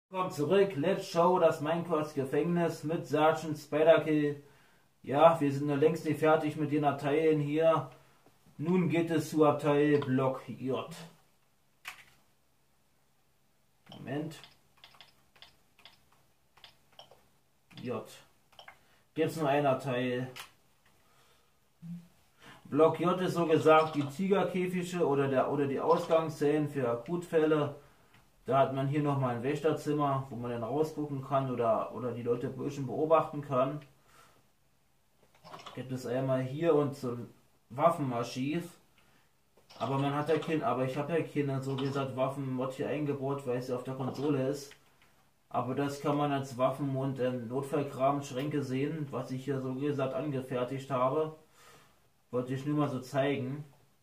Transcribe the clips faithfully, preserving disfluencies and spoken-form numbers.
Kommt zurück, let's show das Minecraft Gefängnis mit Sergeant Spiderkill. Ja, wir sind noch längst nicht fertig mit den Abteilen hier. Nun geht es zu Abteil Block J. Moment. J. Gibt es nur ein Abteil. Block J ist so gesagt die Tigerkäfige oder, der, oder die Ausgangszellen für Akutfälle. Da hat man hier nochmal ein Wächterzimmer, wo man dann rausgucken kann oder, oder die Leute ein bisschen beobachten kann. Gibt es einmal hier und so ein Waffenarchiv. Aber man hat ja kein, aber ich habe ja keine, so gesagt, Waffenmod hier eingebaut, weil es ja auf der Konsole ist. Aber das kann man als Waffen- und ähm, Notfallkram-Schränke sehen, was ich hier so gesagt angefertigt habe. Wollte ich nur mal so zeigen.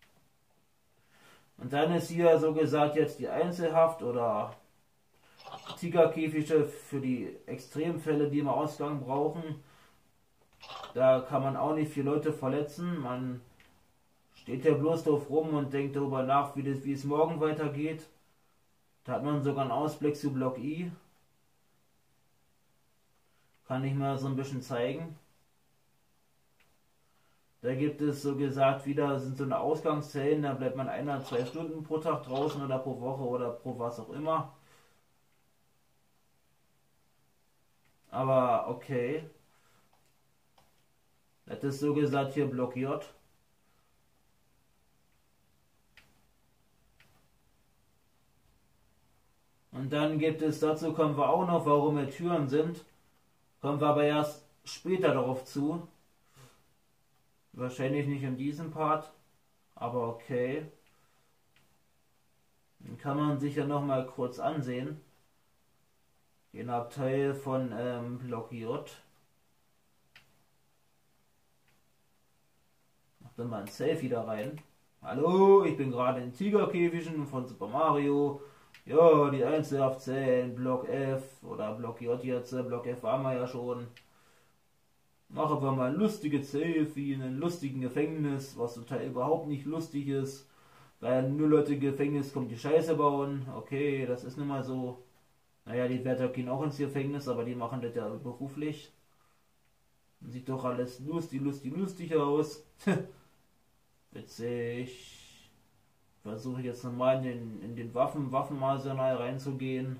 Und dann ist hier so gesagt jetzt die Einzelhaft oder Tigerkäfige für die Extremfälle, die im Ausgang brauchen. Da kann man auch nicht viele Leute verletzen. Man steht ja bloß drauf rum und denkt darüber nach, wie, das, wie es morgen weitergeht. Da hat man sogar einen Ausblick zu Block I. Kann ich mal so ein bisschen zeigen. Da gibt es so gesagt wieder, sind so eine Ausgangszellen, da bleibt man ein oder zwei Stunden pro Tag draußen oder pro Woche oder pro was auch immer. Aber okay. Das ist so gesagt hier Block J. Und dann gibt es, dazu kommen wir auch noch, warum hier Türen sind. Kommen wir aber erst später darauf zu. Wahrscheinlich nicht in diesem Part, aber okay. Dann kann man sich ja noch mal kurz ansehen. Den Abteil von ähm, Block J. Mach dann mal ein Selfie da rein. Hallo, ich bin gerade in Tigerkäfigen von Super Mario. Ja, die Einzelhaftzellen, Block F oder Block J jetzt, Block F waren wir ja schon. Machen wir mal ein lustiges Selfie in einem lustigen Gefängnis, was total überhaupt nicht lustig ist. Weil nur Leute im Gefängnis kommen, die Scheiße bauen. Okay, das ist nun mal so. Naja, die Wärter gehen auch ins Gefängnis, aber die machen das ja beruflich. Sieht doch alles lustig, lustig, lustig aus. Witzig. Versuche jetzt nochmal in den, in den Waffen, Waffenarsenal reinzugehen.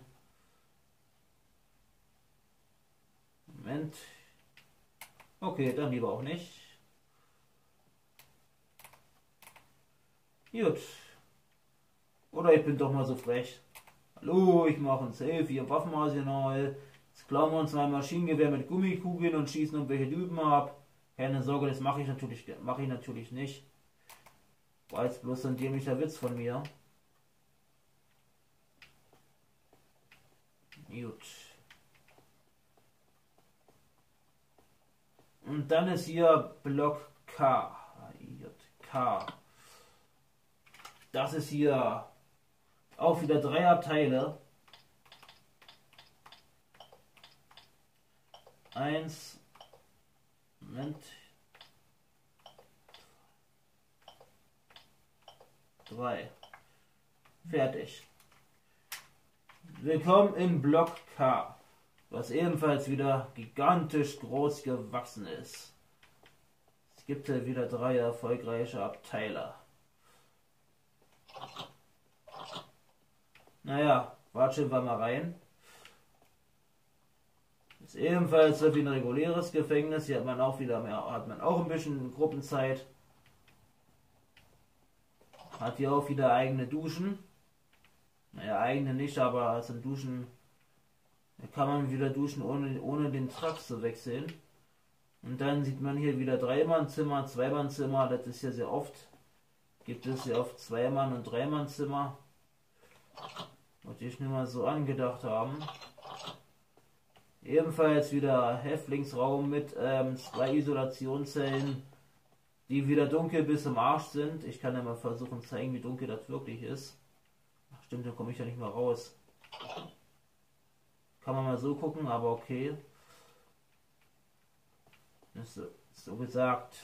Moment. Okay, dann lieber auch nicht. Gut. Oder ich bin doch mal so frech. Hallo, ich mache ein Selfie im Waffenarsenal. Jetzt klauen wir uns mal ein Maschinengewehr mit Gummikugeln und schießen irgendwelche Typen ab. Keine Sorge, das mache ich natürlich, mache ich natürlich nicht. War jetzt bloß ein dämlicher Witz von mir. Gut. Und dann ist hier Block K. K. Das ist hier auch wieder drei Abteile. Eins. Moment. Drei. Fertig. Willkommen im Block K. Was ebenfalls wieder gigantisch groß gewachsen ist. Es gibt ja wieder drei erfolgreiche Abteile. Naja, watschen wir mal rein. Ist ebenfalls so wie ein reguläres Gefängnis. Hier hat man auch wieder mehr, hat man auch ein bisschen Gruppenzeit. Hat hier auch wieder eigene Duschen. Naja, eigene nicht, aber zum Duschen. Da kann man wieder duschen, ohne, ohne den Truck zu wechseln. Und dann sieht man hier wieder Dreimannzimmer, Zweimannzimmer. Das ist ja sehr oft. Gibt es ja oft Zweimann- und Dreimannzimmer. Was ich nur mal so angedacht haben. Ebenfalls wieder Häftlingsraum mit ähm, zwei Isolationszellen, die wieder dunkel bis im Arsch sind. Ich kann ja mal versuchen zu zeigen, wie dunkel das wirklich ist. Ach stimmt, da komme ich ja nicht mehr raus. Kann man mal so gucken, aber okay. Das ist so gesagt.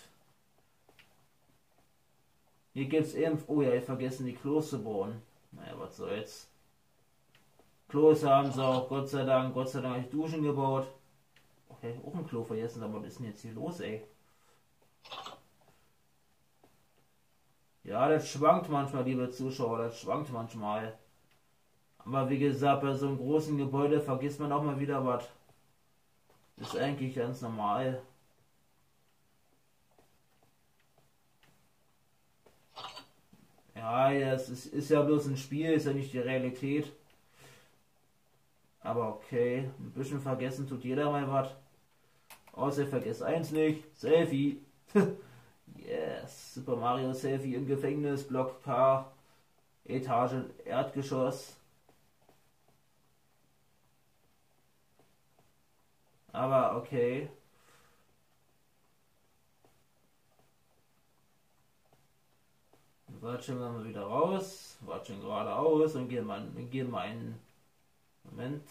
Hier gibt es eben... Oh ja, ich vergessen die Klos zu bauen. Naja, was soll's. Klos haben sie auch, Gott sei Dank, Gott sei Dank habe ich Duschen gebaut. Okay, auch ein Klo vergessen, aber was ist denn jetzt hier los, ey? Ja, das schwankt manchmal, liebe Zuschauer, das schwankt manchmal. Aber wie gesagt, bei so einem großen Gebäude vergisst man auch mal wieder was. Ist eigentlich ganz normal. Ja, es ist, ist ja bloß ein Spiel, ist ja nicht die Realität. Aber okay, ein bisschen vergessen tut jeder mal was. Außer vergesst eins nicht, Selfie. Yes, Super Mario Selfie im Gefängnis, Block K, Etage, Erdgeschoss. Aber okay. Watschen wir mal wieder raus, watschen geradeaus und gehen mal, gehen mal einen Moment.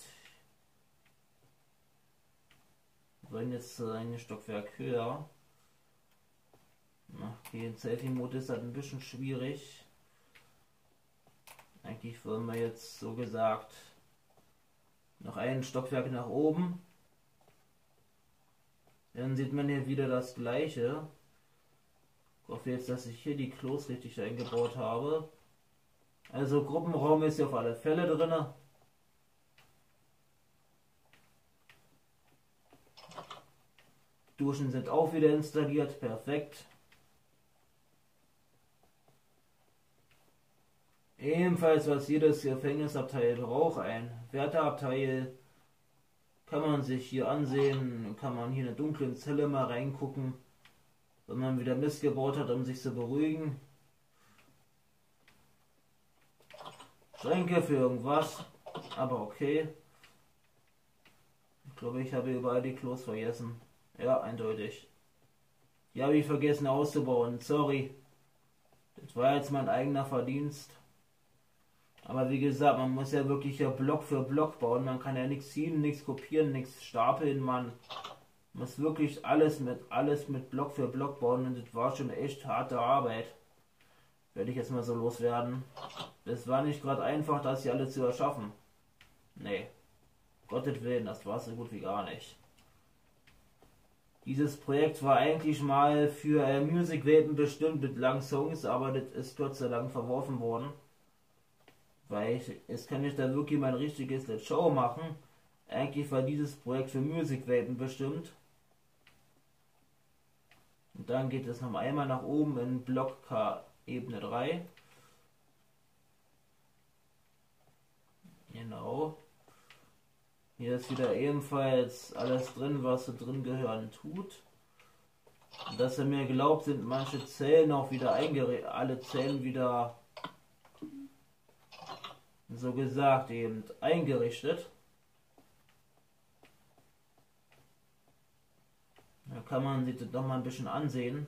Wir wollen jetzt ein Stockwerk höher. Okay, in Selfie-Mode ist das ein bisschen schwierig. Eigentlich wollen wir jetzt so gesagt noch ein Stockwerk nach oben. Dann sieht man hier wieder das gleiche. Ich hoffe jetzt, dass ich hier die Klos richtig eingebaut habe. Also Gruppenraum ist ja auf alle Fälle drin. Duschen sind auch wieder installiert. Perfekt. Ebenfalls, was jedes Gefängnisabteil braucht, ein Wärterabteil. Kann man sich hier ansehen, kann man hier in eine dunkle Zelle mal reingucken, wenn man wieder Mist gebaut hat, um sich zu beruhigen. Schränke für irgendwas, aber okay. Ich glaube, ich habe überall die Klos vergessen. Ja, eindeutig. Die habe ich vergessen auszubauen, sorry. Das war jetzt mein eigener Verdienst. Aber wie gesagt, man muss ja wirklich ja Block für Block bauen. Man kann ja nichts ziehen, nichts kopieren, nichts stapeln. Man muss wirklich alles mit alles mit Block für Block bauen. Und das war schon echt harte Arbeit. Werde ich jetzt mal so loswerden. Das war nicht gerade einfach, das hier alles zu erschaffen. Nee. Gottes Willen, das war so gut wie gar nicht. Dieses Projekt war eigentlich mal für äh, Musikwelten bestimmt mit langen Songs, aber das ist Gott sei Dank verworfen worden. Weil ich, jetzt kann ich da wirklich mein richtiges Let's Show machen. Eigentlich war dieses Projekt für Musikwelten bestimmt. Und dann geht es noch einmal nach oben in Block K Ebene drei. Genau. Hier ist wieder ebenfalls alles drin, was so drin gehören tut. Und dass er mir glaubt, sind manche Zellen auch wieder eingerichtet, alle Zellen wieder so gesagt eben eingerichtet. Da kann man sich das doch mal ein bisschen ansehen.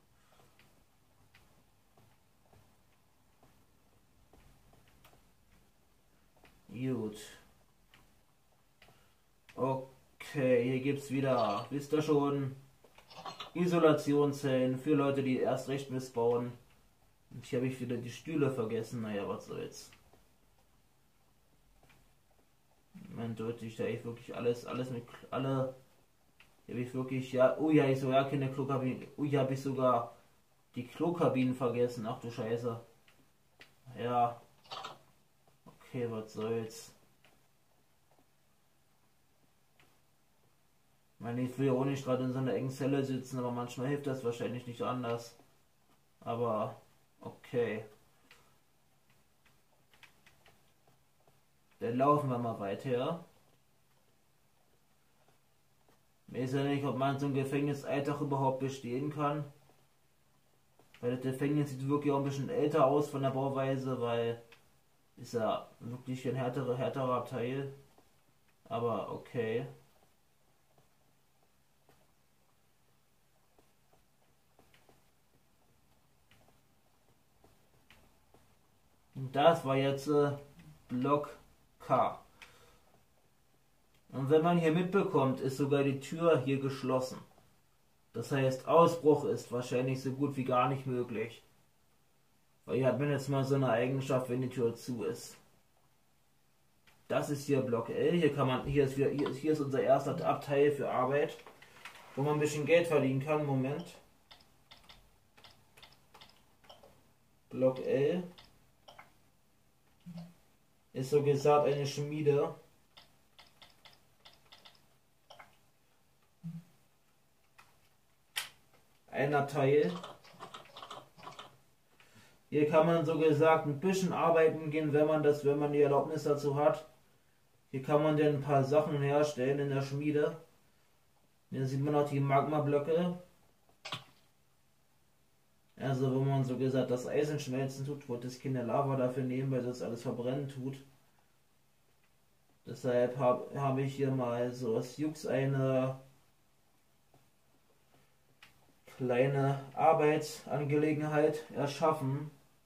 Gut. Okay, hier gibt es wieder, wisst ihr schon, Isolationszellen für Leute, die erst recht missbauen. Und hier habe ich wieder die Stühle vergessen. Naja, was soll's. Eindeutig, da ich wirklich alles, alles mit, alle, hier habe ich wirklich, ja, oh ja, ich sogar keine Klokabinen, oh ja, habe ich sogar die Klokabinen vergessen, ach du Scheiße. Ja, okay, was soll's. Ich meine, ich will ja auch nicht gerade in so einer engen Zelle sitzen, aber manchmal hilft das wahrscheinlich nicht anders. Aber, okay. Dann laufen wir mal weiter. Ich weiß ja nicht, ob man so ein Gefängnisalltag überhaupt bestehen kann. Weil das Gefängnis sieht wirklich auch ein bisschen älter aus von der Bauweise, weil ist ja wirklich ein härterer, härterer Teil. Aber okay. Und das war jetzt äh, Block K. Und wenn man hier mitbekommt, ist sogar die Tür hier geschlossen. Das heißt, Ausbruch ist wahrscheinlich so gut wie gar nicht möglich. Weil hier hat man jetzt mal so eine Eigenschaft, wenn die Tür zu ist. Das ist hier Block L. Hier kann man, hier ist, hier ist, hier ist unser erster Abteil für Arbeit, wo man ein bisschen Geld verdienen kann. Moment. Block L ist so gesagt eine Schmiede. Ein Abteil. Hier kann man so gesagt ein bisschen arbeiten gehen, wenn man das, wenn man die Erlaubnis dazu hat. Hier kann man dann ein paar Sachen herstellen in der Schmiede. Hier sieht man auch die Magma-Blöcke. Also wo man so gesagt das Eisen schmelzen tut, wollte es keine Lava dafür nehmen, weil das alles verbrennen tut. Deshalb habe hab ich hier mal so aus Jux eine kleine Arbeitsangelegenheit erschaffen.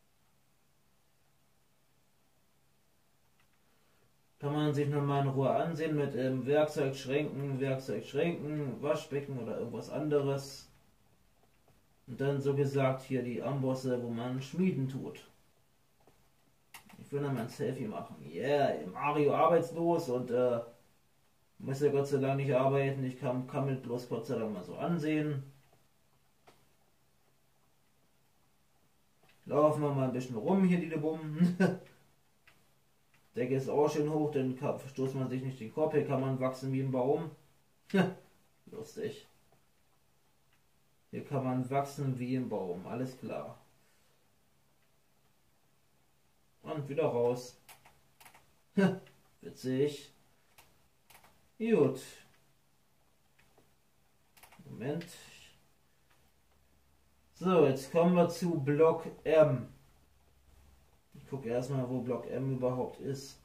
Kann man sich nochmal in Ruhe ansehen mit ähm, Werkzeugschränken, Werkzeugschränken, Waschbecken oder irgendwas anderes. Und dann so gesagt hier die Ambosse, wo man schmieden tut. Ich will noch mal ein Selfie machen. Yeah, Mario arbeitslos und äh, muss ja Gott sei Dank nicht arbeiten. Ich kann, kann mit bloß Gott sei Dank mal so ansehen. Laufen wir mal ein bisschen rum hier, die Bummen. Decke ist auch schön hoch, dann stoßt man sich nicht den Kopf. Hier kann man wachsen wie ein Baum. Lustig. Hier kann man wachsen wie ein Baum, alles klar. Und wieder raus. Witzig. Gut. Moment. So, jetzt kommen wir zu Block M. Ich gucke erstmal, wo Block M überhaupt ist.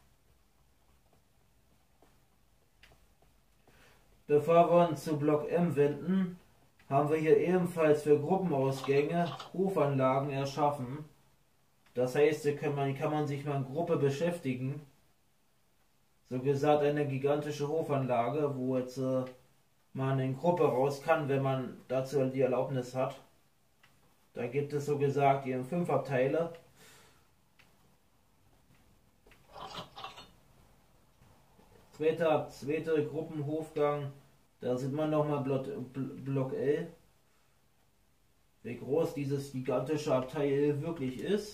Bevor wir uns zu Block M wenden, haben wir hier ebenfalls für Gruppenausgänge Hofanlagen erschaffen. Das heißt, hier kann man, kann man sich mal in Gruppe beschäftigen. So gesagt eine gigantische Hofanlage, wo jetzt äh, man in Gruppe raus kann, wenn man dazu die Erlaubnis hat. Da gibt es so gesagt eben fünf Abteile. Zweiter, zweiter Gruppenhofgang, da sieht man nochmal Block, Block L, wie groß dieses gigantische Abteil wirklich ist.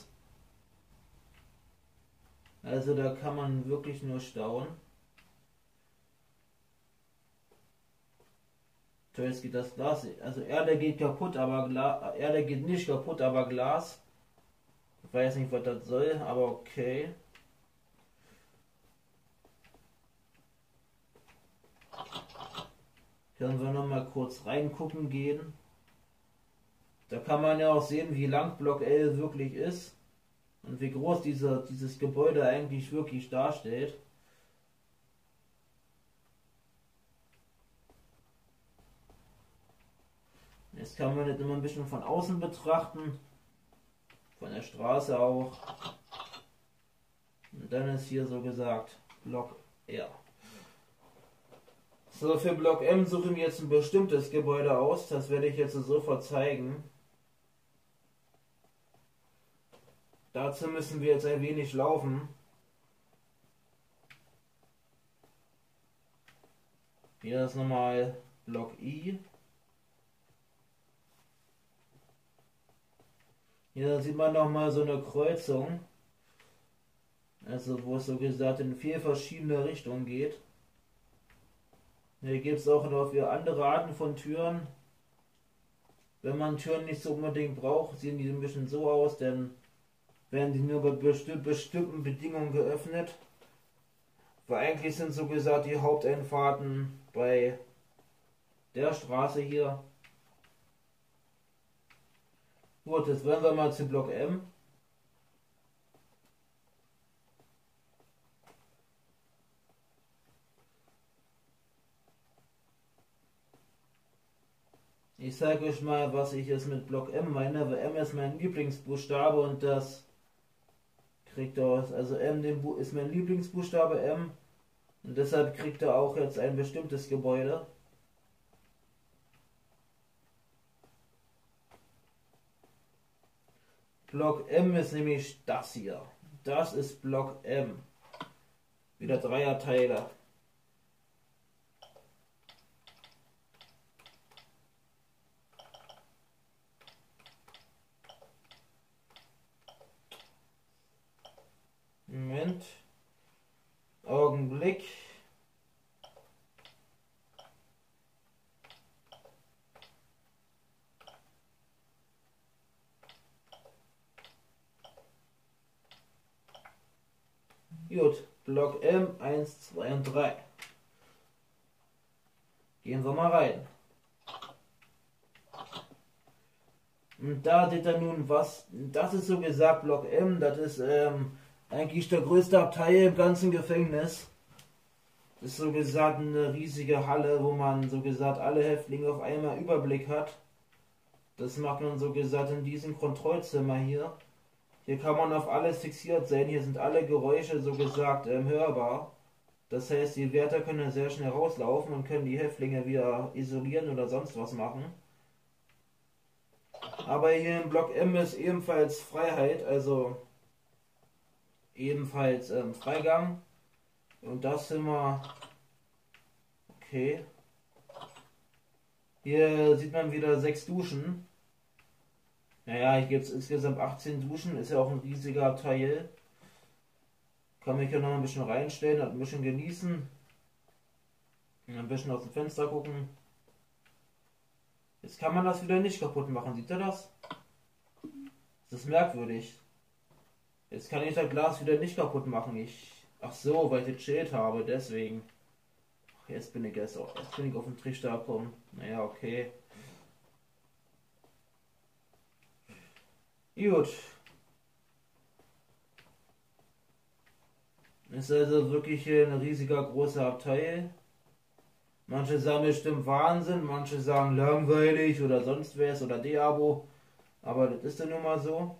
Also da kann man wirklich nur staunen. Jetzt geht das Glas, also Erde geht kaputt, aber Glas, Erde geht nicht kaputt, aber Glas. Ich weiß nicht, was das soll, aber okay. Können wir noch mal kurz reingucken gehen. Da kann man ja auch sehen, wie lang Block L wirklich ist und wie groß dieser, dieses Gebäude eigentlich wirklich darstellt. Jetzt kann man das immer ein bisschen von außen betrachten, von der Straße auch. Und dann ist hier so gesagt Block R. So, für Block M suche ich mir jetzt ein bestimmtes Gebäude aus, das werde ich jetzt sofort zeigen. Dazu müssen wir jetzt ein wenig laufen. Hier ist nochmal Block I. Hier sieht man nochmal so eine Kreuzung. Also wo es so gesagt in vier verschiedene Richtungen geht. Hier gibt es auch noch für andere Arten von Türen. Wenn man Türen nicht so unbedingt braucht, sehen die ein bisschen so aus, denn werden die nur bei besti bestimmten Bedingungen geöffnet. Weil eigentlich sind so gesagt die Haupteinfahrten bei der Straße hier. Gut, jetzt wollen wir mal zu Block M. Ich zeige euch mal, was ich jetzt mit Block M meine, weil M ist mein Lieblingsbuchstabe und das kriegt er aus. Also M ist mein Lieblingsbuchstabe M und deshalb kriegt er auch jetzt ein bestimmtes Gebäude. Block M ist nämlich das hier. Das ist Block M. Wieder Dreierteile. Moment. Augenblick. Gut, Block M eins, zwei und drei. Gehen wir mal rein. Und da seht ihr nun was, das ist so gesagt Block M, das ist ähm, eigentlich der größte Abteil im ganzen Gefängnis. Das ist so gesagt eine riesige Halle, wo man so gesagt alle Häftlinge auf einmal Überblick hat. Das macht man so gesagt in diesem Kontrollzimmer hier. Hier kann man auf alles fixiert sein, hier sind alle Geräusche so gesagt ähm, hörbar. Das heißt, die Wärter können sehr schnell rauslaufen und können die Häftlinge wieder isolieren oder sonst was machen. Aber hier im Block M ist ebenfalls Freiheit, also ebenfalls ähm, Freigang. Und das sind wir... Okay. Hier sieht man wieder sechs Duschen. Naja, hier gibt es insgesamt achtzehn Duschen, ist ja auch ein riesiger Teil. Kann mich ja noch ein bisschen reinstellen, ein bisschen genießen. Ein bisschen aus dem Fenster gucken. Jetzt kann man das wieder nicht kaputt machen, sieht ihr das? Das ist merkwürdig. Jetzt kann ich das Glas wieder nicht kaputt machen. Ich. Ach so, weil ich gechillt habe, deswegen. Ach, jetzt bin ich jetzt, jetzt bin ich auf den Trichter gekommen. Naja, okay. Gut. Ist also wirklich ein riesiger großer Abteil. Manche sagen bestimmt Wahnsinn, manche sagen langweilig oder sonst was oder Deabo. Aber das ist ja nun mal so.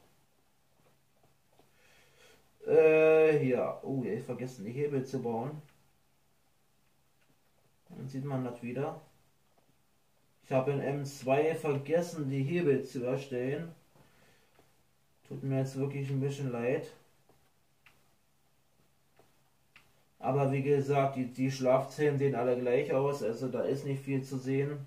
Äh, hier. Oh, ich vergessen die Hebel zu bauen. Dann sieht man das wieder. Ich habe in M zwei vergessen, die Hebel zu erstellen. Tut mir jetzt wirklich ein bisschen leid. Aber wie gesagt, die, die Schlafzellen sehen alle gleich aus, also da ist nicht viel zu sehen.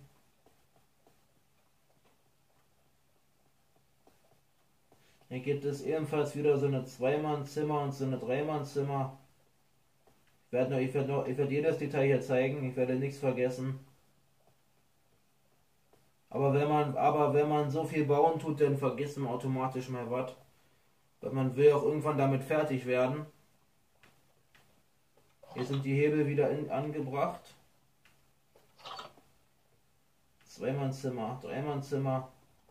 Hier gibt es ebenfalls wieder so eine Zwei-Mann-Zimmer und so eine Drei-Mann-Zimmer. Ich werde noch, ich werde noch, ich werde jedes Detail hier zeigen, ich werde nichts vergessen. Aber wenn man, aber wenn man so viel bauen tut, dann vergisst man automatisch mal was. Weil man will auch irgendwann damit fertig werden. Hier sind die Hebel wieder in, angebracht. Zweimannzimmer, Dreimannzimmer.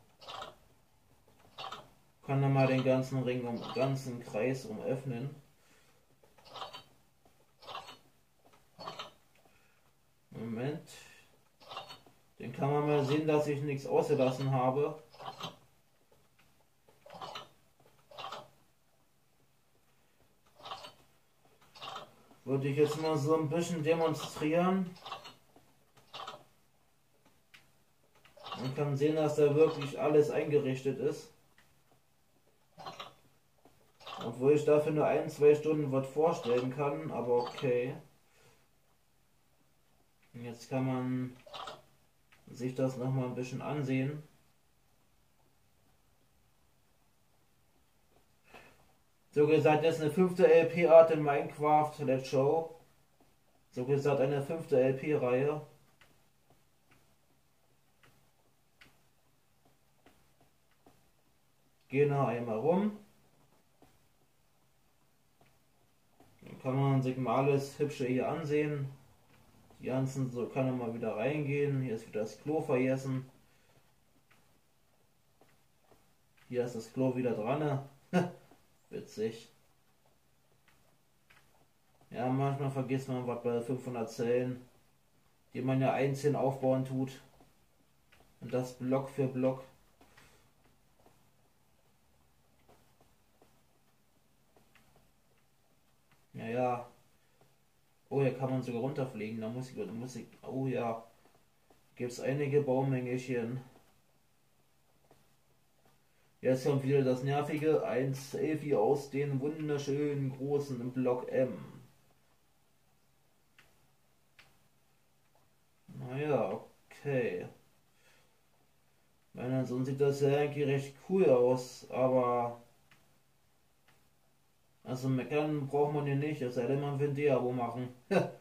Kann dann mal den ganzen Ring, um ganzen Kreis um öffnen. Moment. Den kann man mal sehen, dass ich nichts ausgelassen habe. Würde ich jetzt mal so ein bisschen demonstrieren. Man kann sehen, dass da wirklich alles eingerichtet ist. Obwohl ich dafür nur ein, zwei Stunden was vorstellen kann, aber okay. Und jetzt kann man sich das noch mal ein bisschen ansehen. So gesagt, das ist eine fünfte L P-Art in Minecraft Let's Show. So gesagt, eine fünfte L P-Reihe. Gehen noch einmal rum. Dann kann man sich mal alles Hübsche hier ansehen. Die ganzen, so kann man mal wieder reingehen. Hier ist wieder das Klo vergessen. Hier ist das Klo wieder dran. Witzig. Ja, manchmal vergisst man was bei fünfhundert Zellen, die man ja einzeln aufbauen tut. Und das Block für Block. Ja, ja. Oh, hier kann man sogar runterfliegen. Da muss ich, da muss ich. Oh ja. Gibt es einige Baumängelchen. Jetzt kommt wieder das nervige ein Selfie aus den wunderschönen großen Block M. Okay. Meine, so sieht das ja eigentlich recht cool aus, aber also meckern braucht man hier nicht, es sei denn man will ein D-Abo machen.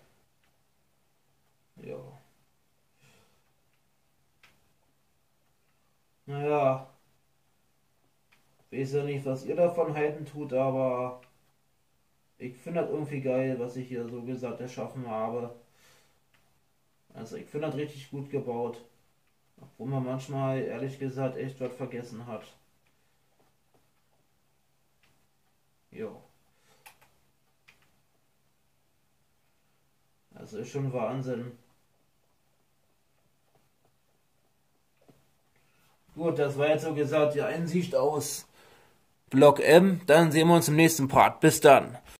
Ja. Naja, weiß ja nicht, was ihr davon halten tut, aber ich finde das irgendwie geil, was ich hier so gesagt erschaffen habe. Also ich finde das richtig gut gebaut. Obwohl man manchmal, ehrlich gesagt, echt was vergessen hat. Jo. Also ist schon Wahnsinn. Gut, das war jetzt so gesagt die Einsicht aus Block M. Dann sehen wir uns im nächsten Part. Bis dann.